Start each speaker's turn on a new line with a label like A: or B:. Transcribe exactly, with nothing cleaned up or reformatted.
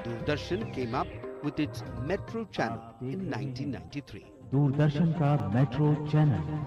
A: Doordarshan came up with its Metro channel in nineteen ninety-three.
B: Doordarshan का metro channel